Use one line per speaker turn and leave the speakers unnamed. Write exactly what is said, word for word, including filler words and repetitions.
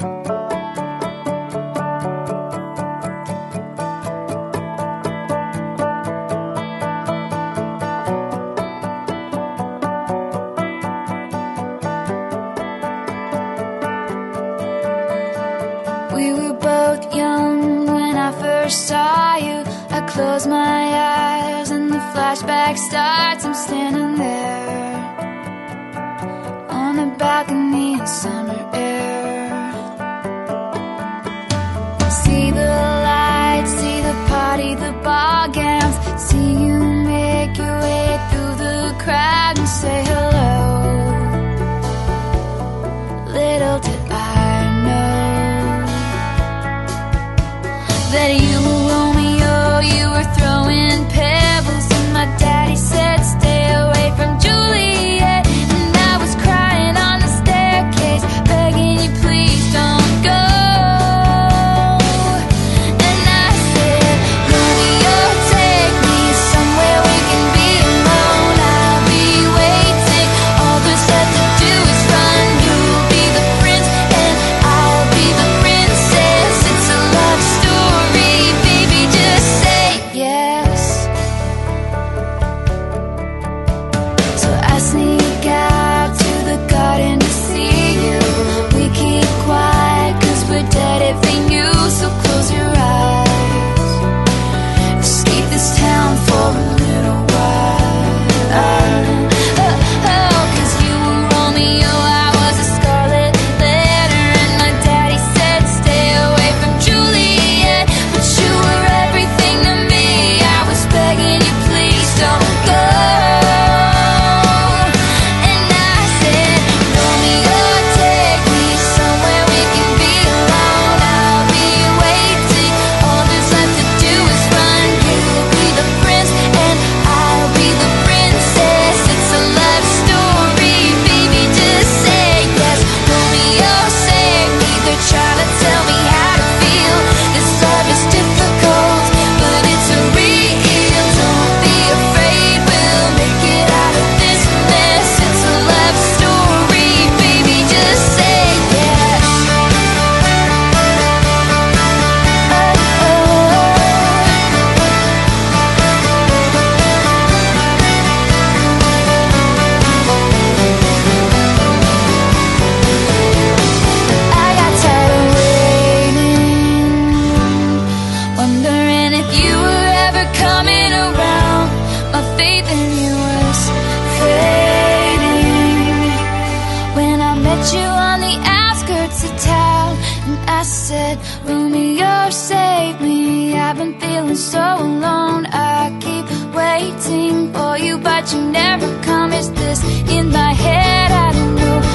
We were both young when I first saw you. I close my eyes and the flashback starts. I'm standing there on a balcony in summer air. See the lights, see the party, the ball gowns. See you make your way through the crowd and say hello. Little did I know that you were Romeo, you were throwing pebbles, and my daddy said stay away from Juliet. And I was crying on the staircase, begging you please don't go. And I said, Romeo, take me somewhere we can be alone. I'll be waiting, all there's left to do is run. You'll be the prince and I'll be the princess. It's a love story, baby, just say yes. So I sneak out to the garden to see you. We keep quiet cause we're dead if they knew. So close your eyes, escape this town for a little while. Oh, oh, cause you were Romeo, I was a scarlet letter, and my daddy said stay away from Juliet. But you were everything to me, I was begging you please don't go. And I said, Romeo, take me somewhere we can be alone. I'll be waiting, all there's left to do is run. You'll be the prince and I'll be the princess. It's a love story, baby, just say yes. Romeo, save me, they're trying to tell me how to feel. This love is difficult, but it's real. Don't be afraid, we'll make it out of this mess. It's a love story, baby, just say yes. I got tired of waiting, wondering if you were ever coming around. My faith in you was fading when I met you on the outskirts of town. And I said, Romeo, save me, I've been feeling so alone. I keep waiting for you, but you never come. Is this in my head? I don't know.